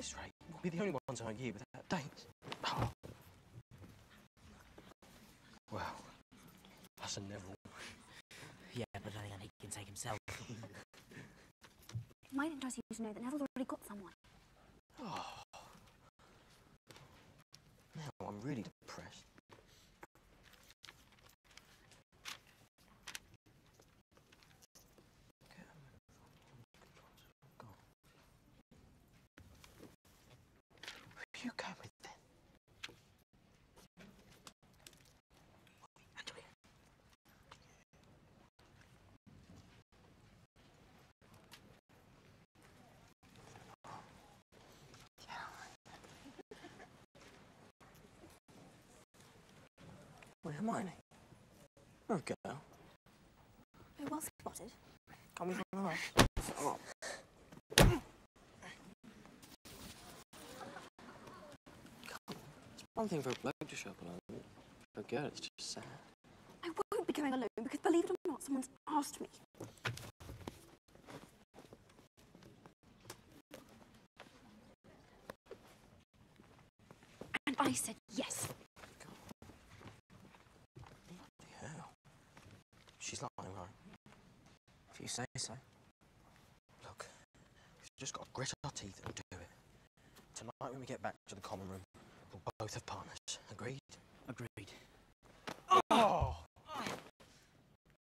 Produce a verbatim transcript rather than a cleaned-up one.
this rate, we'll be the only ones in our year without dates. Oh. Well, that's a Neville. Yeah, but then again, he can take himself. Might interest you to know that Neville's already got someone. Oh. Now I'm really depressed. Who you going with then? Angelina. Well, Hermione. You're a girl. Oh, well spotted. Come with me. Oh. It's one thing for a bloke to shop alone. For a girl, it's just sad. I won't be going alone because, believe it or not, someone's asked me. And I said yes. Bloody hell. She's lying, right? If you say so. Look, we've just got to grit our teeth and do it. Tonight when we get back to the common room, we'll both have partners. Agreed? Agreed. Oh!